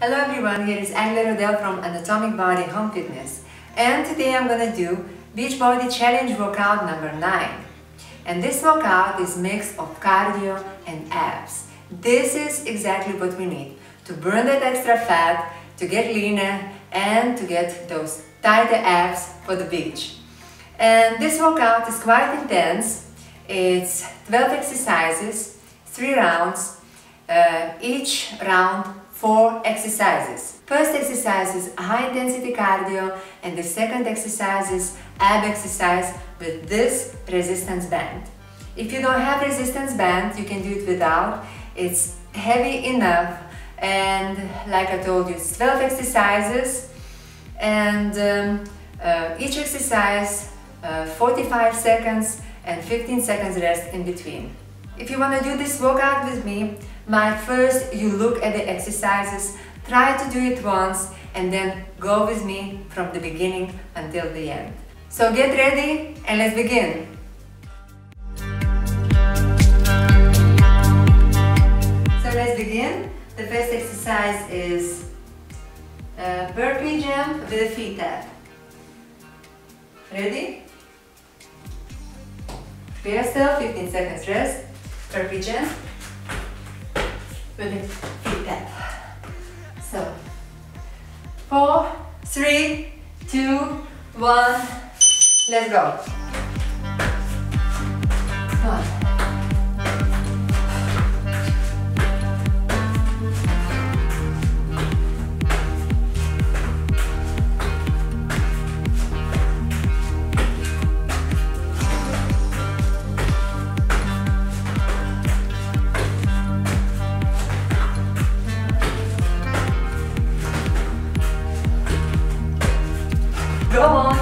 Hello everyone, here is Agla Rodell from Anatomic Body Home Fitness, and today I'm gonna do Beachbody Challenge workout number 9. And this workout is a mix of cardio and abs. This is exactly what we need to burn that extra fat, to get leaner, and to get those tighter abs for the beach. And this workout is quite intense. It's 12 exercises, 3 rounds, each round 4 exercises. First exercise is high intensity cardio, and the second exercise is ab exercise with this resistance band. If you don't have resistance band, you can do it without. It's heavy enough, and like I told you, it's 12 exercises, and each exercise 45 seconds and 15 seconds rest in between. If you want to do this workout with me, first you look at the exercises, try to do it once, and then go with me from the beginning until the end. So get ready and let's begin. So let's begin. The first exercise is burpee jump with a feet tap. Ready? Prepare yourself, 15 seconds rest. Burpee jump with a feet tap. So 4, 3, 2, 1, let's go. 1. Go on.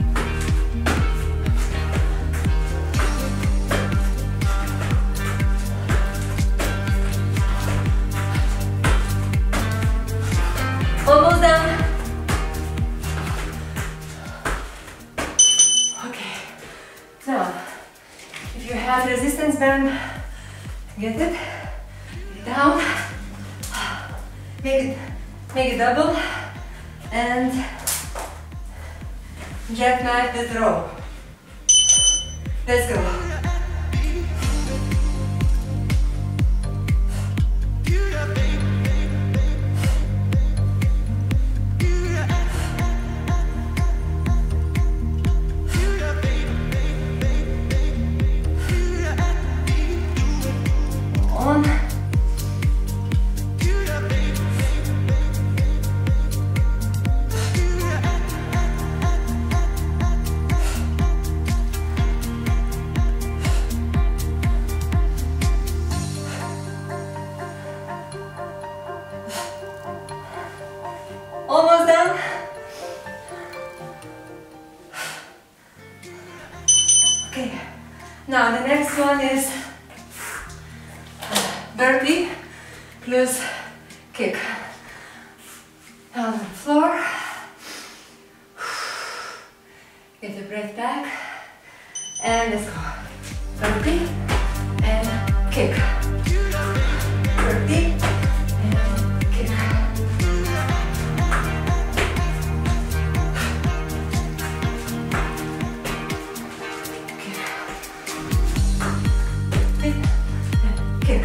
Almost done. Okay. So, if you have resistance band, get it down. Make it double and jackknife the throw. Let's go. On. Almost done. Okay, now the next one is burpee plus kick. Down on the floor. Get the breath back. And let's go. Burpee and kick. Burpee and kick. Kick.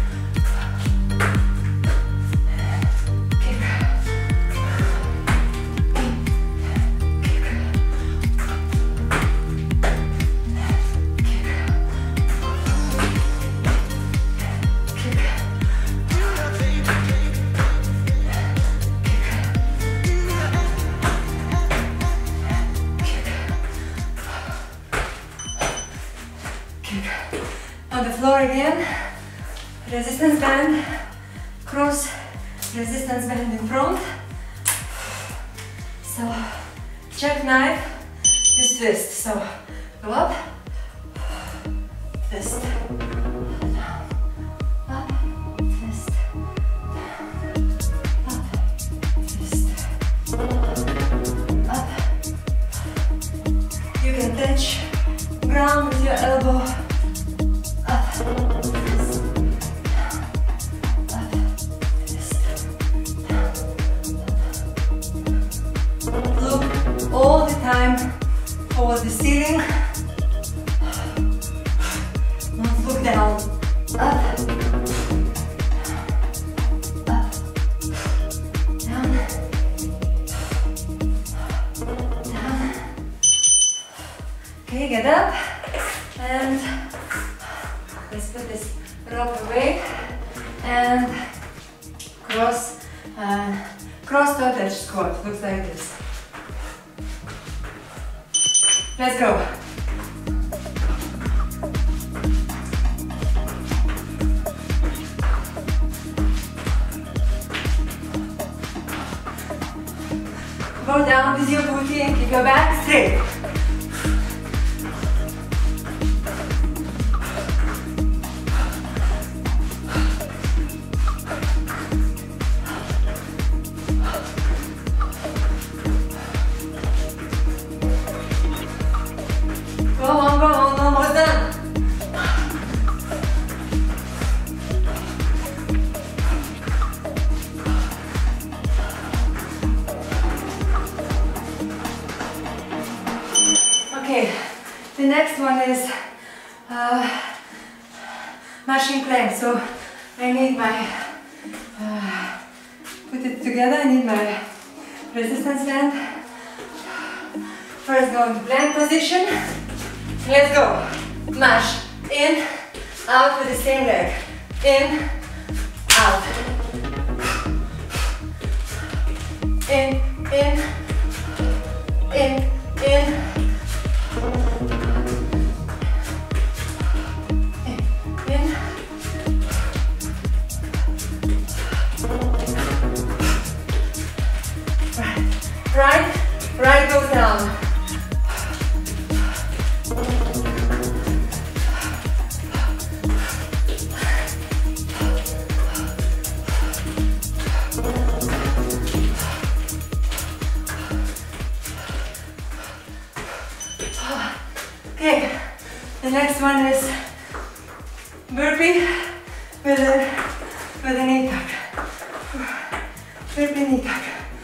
On the floor again, resistance band, cross resistance band in front. So, jackknife is twist. So, go up, twist, down, up, twist, down, up, twist, up. You can touch ground with your elbow. Up, twist, down, up, twist, down. down, up, up, down, down. Okay, get up, and let's put this rope away, and cross toe touch squat, looks like this. Let's go. Go down with your booty and keep your back straight. Go on, almost done. Okay, the next one is machine plank. So I need my, put it together, I need my resistance band. First go into plank position. Let's go. Mash. In, out with the same leg. In, out. In, in, in, in. Right goes down. Okay, the next one is burpee with a knee tuck. Burpee knee tuck.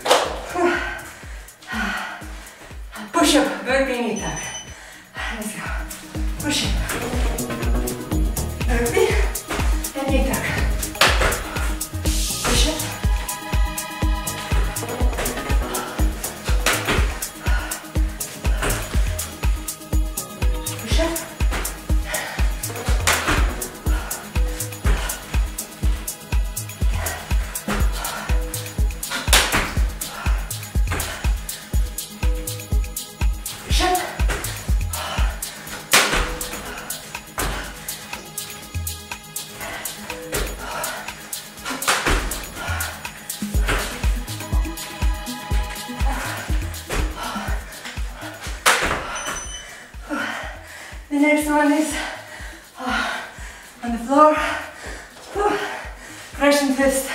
Push up, burpee knee tuck. Let's go. Push up. Burpee and knee tuck. Push up. Push up. The next one is on the floor, Russian twist.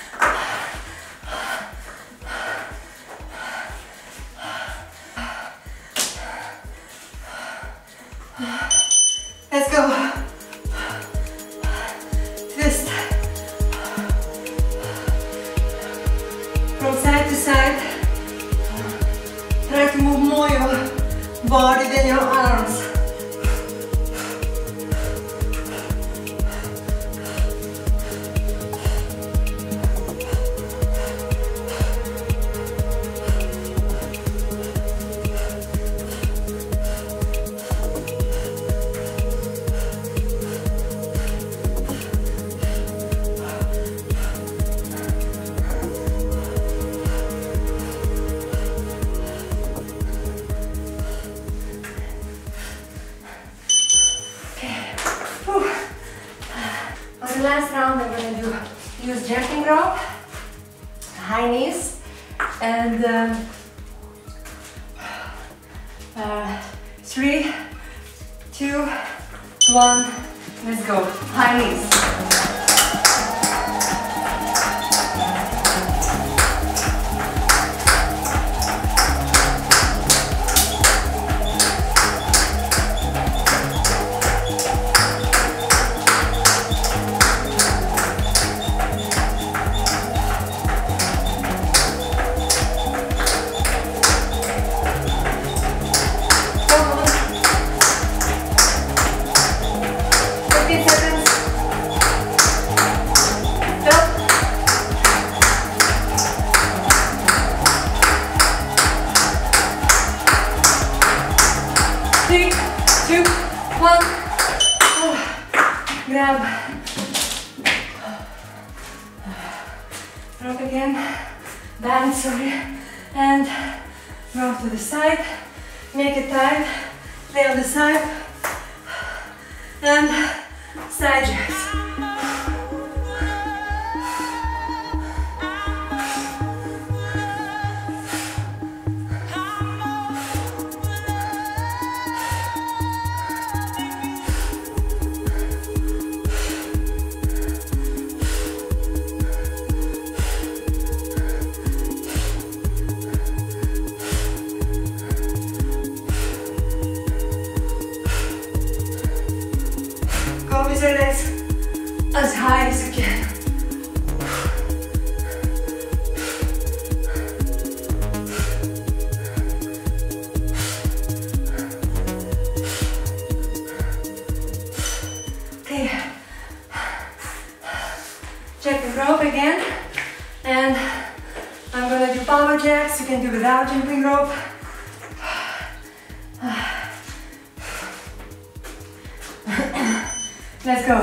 Let's go. Twist. From side to side. Try to move more your body than your arms. The last round I'm going to use jumping rope, high knees, and 3, 2, 1, let's go, high knees. It's up. Rock again. Bend, sorry. And rock to the side. Make it tight. Lay on the side. And side jacks. Go with your legs as high as you can. Okay. Check the rope again. And I'm gonna do power jacks. You can do without jumping rope. Let's go.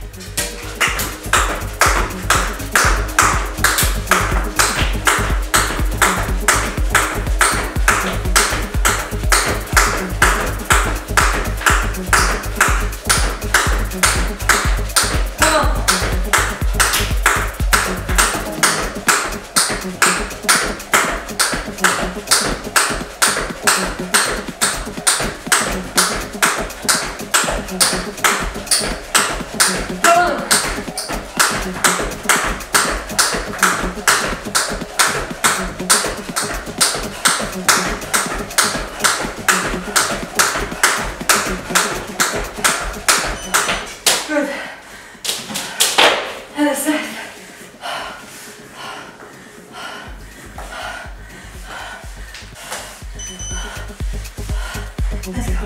Come on. Good. Other side. Let's go.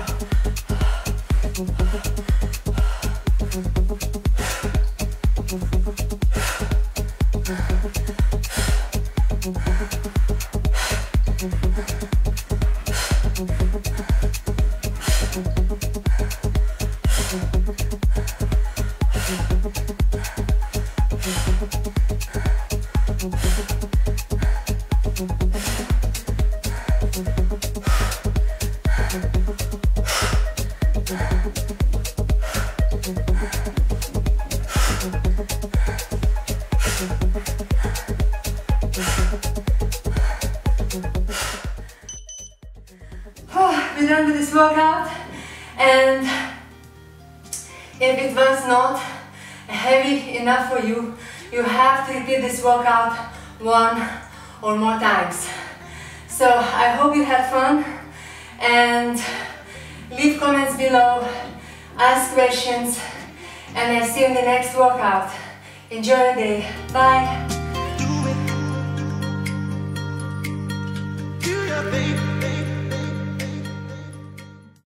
We're done with this workout, and if it was not heavy enough for you, you have to repeat this workout 1 or more times. So I hope you had fun, and leave comments below, ask questions, and I'll see you in the next workout. Enjoy your day. Bye.